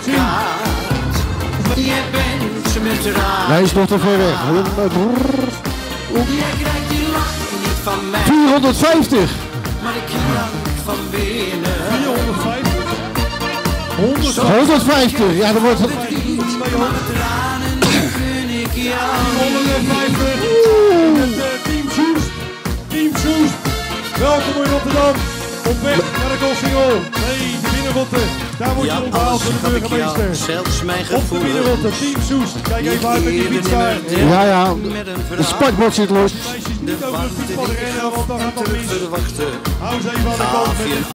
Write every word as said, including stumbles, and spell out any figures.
Je bent met raar. Hij is nog te ver weg. Jij krijgt die lach niet van mij. vierhonderdvijftig. Maar ik jank van binnen. vierhonderdvijftig. honderdvijftig. Ja, dan wordt het. Maar tranen kun ik jou honderdvijftig. Met uh, Team Soest. Team Soest. Welkom in Rotterdam. Op weg naar de Goalsingel. Nee, de binnenrotte. Daar word je ja, onthaald door de burgemeester. Zelfs mijn Op de gevoel. binnenrotte. Team Soest. Kijk even uit met die fiets daar. Ja, ja. De spakbord zit los. Meisjes niet over de fietspad rennen, want dan gaat dat mis. Verwachten. Hou ze even aan de kant.